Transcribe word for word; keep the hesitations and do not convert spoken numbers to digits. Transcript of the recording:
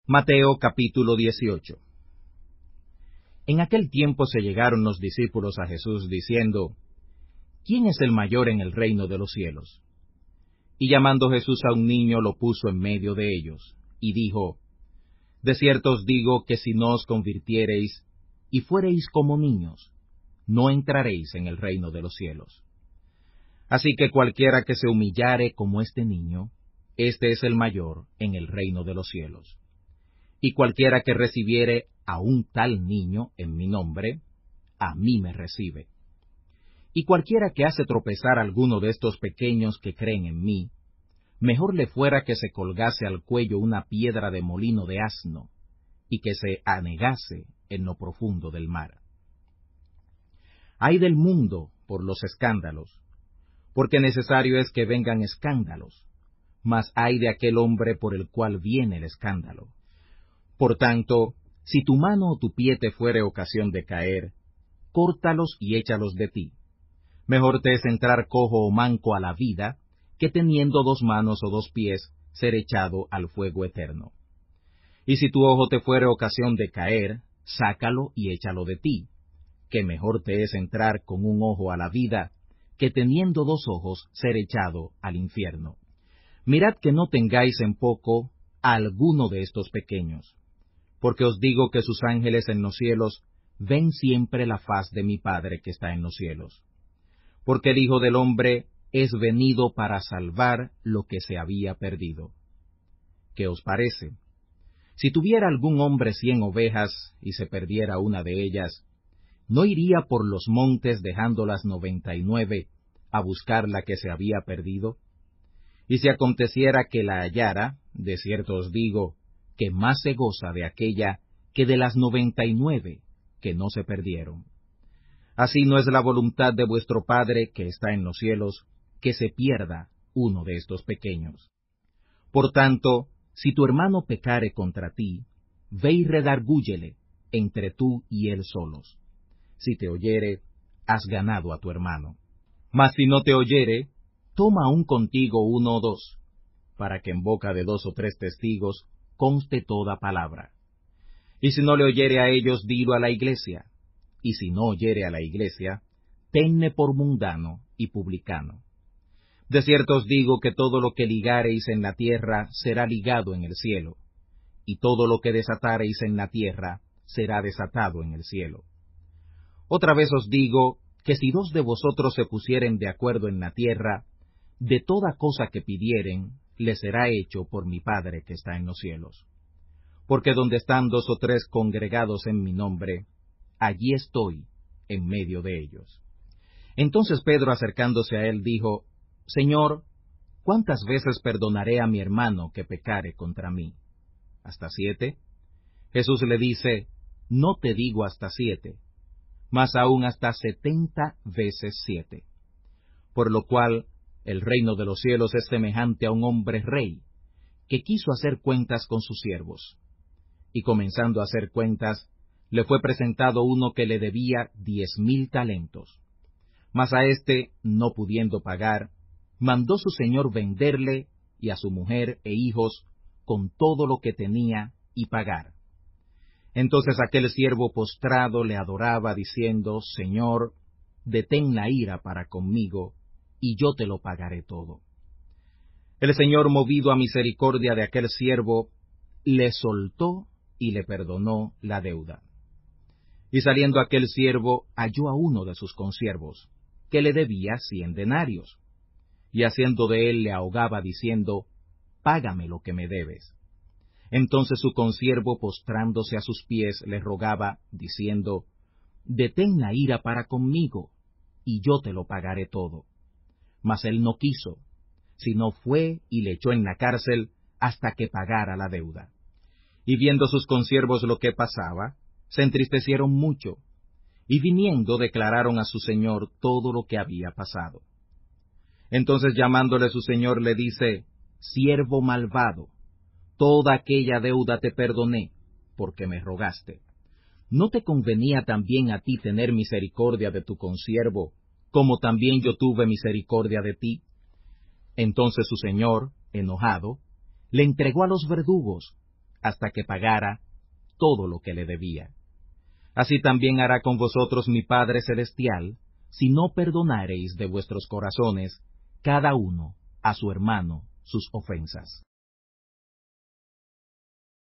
Mateo capítulo dieciocho. En aquel tiempo se llegaron los discípulos a Jesús diciendo: ¿Quién es el mayor en el reino de los cielos? Y llamando Jesús a un niño lo puso en medio de ellos, y dijo: De cierto os digo que si no os convirtiereis y fuereis como niños, no entraréis en el reino de los cielos. Así que cualquiera que se humillare como este niño, este es el mayor en el reino de los cielos. Y cualquiera que recibiere a un tal niño en mi nombre, a mí me recibe. Y cualquiera que hace tropezar a alguno de estos pequeños que creen en mí, mejor le fuera que se colgase al cuello una piedra de molino de asno, y que se anegase en lo profundo del mar. Ay del mundo por los escándalos, porque necesario es que vengan escándalos, mas ay de aquel hombre por el cual viene el escándalo. Por tanto, si tu mano o tu pie te fuere ocasión de caer, córtalos y échalos de ti. Mejor te es entrar cojo o manco a la vida, que teniendo dos manos o dos pies, ser echado al fuego eterno. Y si tu ojo te fuere ocasión de caer, sácalo y échalo de ti, que mejor te es entrar con un ojo a la vida, que teniendo dos ojos, ser echado al infierno. Mirad que no tengáis en poco a alguno de estos pequeños, porque os digo que sus ángeles en los cielos ven siempre la faz de mi Padre que está en los cielos. Porque el Hijo del Hombre es venido para salvar lo que se había perdido. ¿Qué os parece? Si tuviera algún hombre cien ovejas y se perdiera una de ellas, ¿no iría por los montes dejando las noventa y nueve a buscar la que se había perdido? Y si aconteciera que la hallara, de cierto os digo, que más se goza de aquella que de las noventa y nueve que no se perdieron. Así no es la voluntad de vuestro Padre que está en los cielos, que se pierda uno de estos pequeños. Por tanto, si tu hermano pecare contra ti, ve y redargúyele entre tú y él solos. Si te oyere, has ganado a tu hermano. Mas si no te oyere, toma aún contigo uno o dos, para que en boca de dos o tres testigos conste toda palabra. Y si no le oyere a ellos, dilo a la iglesia. Y si no oyere a la iglesia, tenle por mundano y publicano. De cierto os digo que todo lo que ligareis en la tierra será ligado en el cielo, y todo lo que desatareis en la tierra será desatado en el cielo. Otra vez os digo que si dos de vosotros se pusieren de acuerdo en la tierra, de toda cosa que pidieren, les será hecho por mi Padre que está en los cielos. Porque donde están dos o tres congregados en mi nombre, allí estoy en medio de ellos. Entonces Pedro, acercándose a él, dijo: Señor, ¿cuántas veces perdonaré a mi hermano que pecare contra mí? ¿Hasta siete? Jesús le dice: No te digo hasta siete, mas aún hasta setenta veces siete. Por lo cual, el reino de los cielos es semejante a un hombre rey, que quiso hacer cuentas con sus siervos. Y comenzando a hacer cuentas, le fue presentado uno que le debía diez mil talentos. Mas a éste, no pudiendo pagar, mandó su señor venderle, y a su mujer e hijos, con todo lo que tenía, y pagar. Entonces aquel siervo postrado le adoraba, diciendo: Señor, detén la ira para conmigo, y yo te lo pagaré todo. El Señor, movido a misericordia de aquel siervo, le soltó y le perdonó la deuda. Y saliendo aquel siervo, halló a uno de sus consiervos, que le debía cien denarios, y haciendo de él le ahogaba, diciendo: Págame lo que me debes. Entonces su consiervo, postrándose a sus pies, le rogaba, diciendo: Detén la ira para conmigo, y yo te lo pagaré todo. Mas él no quiso, sino fue y le echó en la cárcel hasta que pagara la deuda. Y viendo sus consiervos lo que pasaba, se entristecieron mucho, y viniendo declararon a su señor todo lo que había pasado. Entonces llamándole su señor le dice: Siervo malvado, toda aquella deuda te perdoné, porque me rogaste. ¿No te convenía también a ti tener misericordia de tu consiervo, como también yo tuve misericordia de ti? Entonces su señor, enojado, le entregó a los verdugos, hasta que pagara todo lo que le debía. Así también hará con vosotros mi Padre Celestial, si no perdonareis de vuestros corazones cada uno a su hermano sus ofensas.